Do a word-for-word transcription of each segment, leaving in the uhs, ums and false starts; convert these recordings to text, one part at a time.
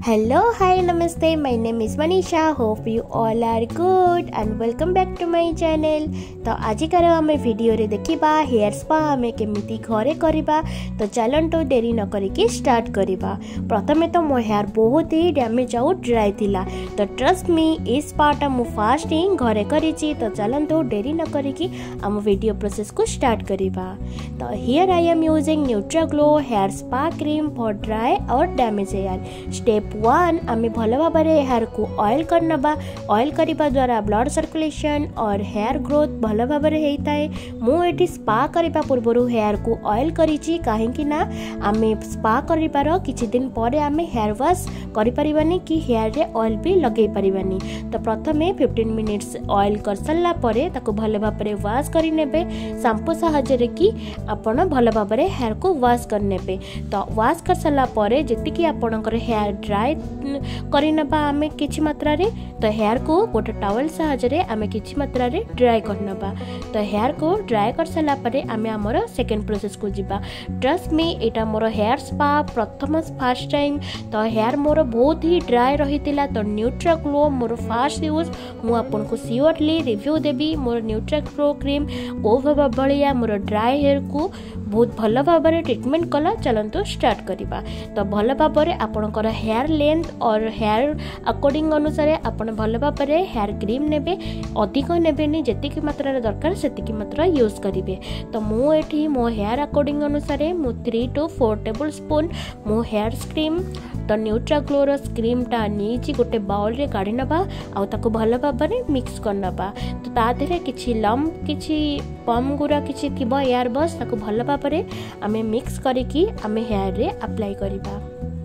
Hello, hi, namaste. My name is Manisha. Hope you all are good and welcome back to my channel. तो आजिकार आम video रे देखिबा hair spa आमे केमिति घरे करिबा। तो चलंटो देरी न करिकी स्टार्ट करिबा। प्रथमे तो मो हेयर बहुत ही डैमेज आउट ड्राई थिला। तो ट्रस्ट मी इस स्पाटा मु फास्ट ही घरे करिची। तो चलंटो देरी न करिकी आम वीडियो प्रोसेस को स्टार्ट करिबा। तो here I am using Nutriglow hair spa cream for dry और डैमेज हेयर। स्टेप वन आमे भल भाव हेयर को ऑयल करनबा। ऑयल करिबा द्वारा ब्लड सर्कुलेशन और हेयर ग्रोथ भल भाव होता है। मुझे स्पा करने पूर्व हेयर को ऑयल करिछि काहेकि ना आमे स्पा करिबार किछि दिन पर आमे हेयर वॉश करिपारिबानी कि हेयर रे ऑयल भी लगे पारिबानी। तो प्रथमे फिफ्टीन मिनिट्स ऑयल कर सारा परे ताको भल भाव वॉश करि नेबे। शैम्पू सहायरे कि आपण भल भाव हेयर को वॉश कर नेबे। तो वॉश कर सारा परे जेतिकी आपणकर हेयर ड्राई करनेबा आमे किछि मात्रा रे। तो हेयर को गोटे टॉवल सहायरे आमे किछि मात्रा रे ड्राई करनेबा। तो हेयर को ड्राई कर सारा परे आमे हमर सेकेंड प्रोसेस को जिबा। ट्रस्ट मी एटा मोर हेयर स्पा प्रथम फर्स्ट टाइम। तो हेयर मोर बहुत ही ड्राई रहितिला। तो न्यूट्राग्लो मोर फर्स्ट यूज मु आपन को सियोरली रिव्यू देबी। मोर न्यूट्राग्लो क्रीम ओ भाव बलिया मोर ड्राई हेयर को बहुत भल भाव ट्रिटमेंट कला। चलंतु स्टार्ट करिबा। तो भल भाव आपणकर हेयर लेंथ और हेयर अकॉर्डिंग अनुसार आपण भल भाव हेयर क्रीम नेबे। अधिक नेबेनी जेतिकी मात्रा दरकार सेतिकी मात्रा यूज करिवे। तो मु एठी मो हेयर अकॉर्डिंग अनुसार मु three two four tablespoon मो हेयर क्रीम तो न्यूट्राग्लोर क्रीम टा नीची गोटे बाउल रे काढी नबा आ ताको भल भाव मिक्स कर नबा। तो ता देरे किछि लम किछि पम गुरा किछि थिबो हेयर बस ताको भल भाव आमे मिक्स करिकी आमे हेयर रे अप्लाई करिबा।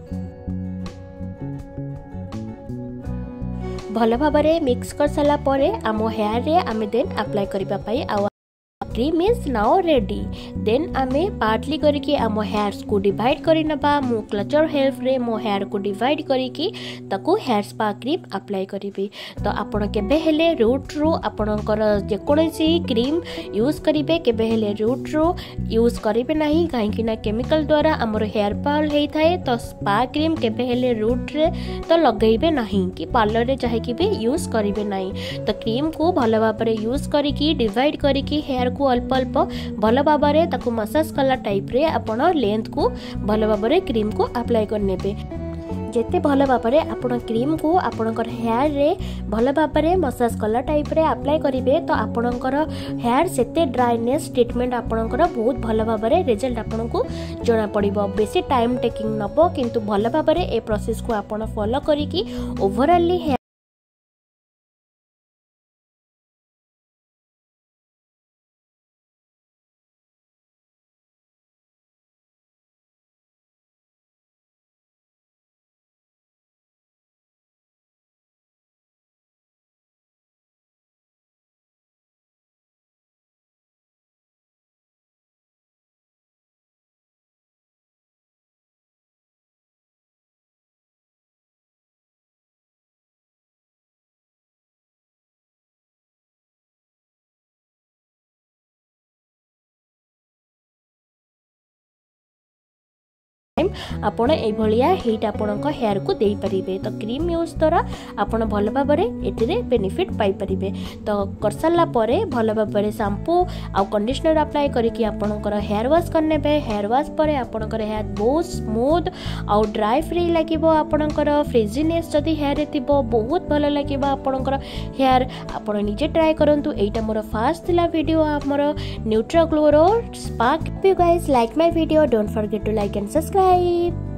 भल भाव मिक्स कर सारा परे आम हेयर रे आमे देन अप्लाई करिबा पई आ cream is now ready. Then आमे पार्टली करके आम हेयर्स को डिवाइड करि नबा। मु क्लचर हेल्प रे मो हेयर को डिवाइड करिकी ताको हेयर स्पा क्रीम अप्लाई करिबी। तो आपण केबे हेले रूट रो आपणकर जे कोनोसी क्रीम यूज करिवे केबे हेले रूट रो यूज करिवे नाही काहेकि ना केमिकल द्वारा हमर हेयर फॉल हेई थाए। तो स्पा क्रीम केबे हेले रूट रे तो लगेइबे नाही कि पार्लर रे चाहे कि भी यूज करिवे नाही। तो क्रीम को भल भाव यूज करिकी डिवाइड करिकी हेयर को अल्प अल्प भल भाव ताको मसाज कला टाइप रे आपण लेंथ को भल भाव क्रीम को अप्लाई कर नेबे। जेते भल भाव आपण क्रीम को आपणकर हेयर रे भल भाव मसाज कला टाइप रे अप्लाई करिवे। तो आपणकर हेयर सेते ड्राइनेस ट्रीटमेंट आपणकर बहुत भल भाव रिजल्ट आपन को जना पड़िबो। बेसी टाइम टेकिंग नबो किंतु भल भाव ए प्रोसेस को आपण फॉलो करिकी ओवरऑली हेयर आपण ए भलिया हीट आपण हेयर को दे परिबे। तो क्रीम यूज द्वारा आपण भल भाव एटिरे बेनिफिट पाई परिबे। तो कर सारा परे भल भाव शैम्पू आ कंडीशनर अप्लाई करिकी आपणकर हेयर वॉश करनेबे। हेयर वॉश परे आपणकर हेयर बहुत स्मूथ आ ड्राई फ्री लागिबो। आपणकर फ्रिजीनेस जदी हेयर रे थिबो बहुत भल लागिबो आपणकर हेयर। आपण निजे ट्राई करंतु। एटा मोर फास्ट थिला वीडियो हमर न्यूट्राग्लो रो spa. If you guys like my video, don't forget to like and subscribe.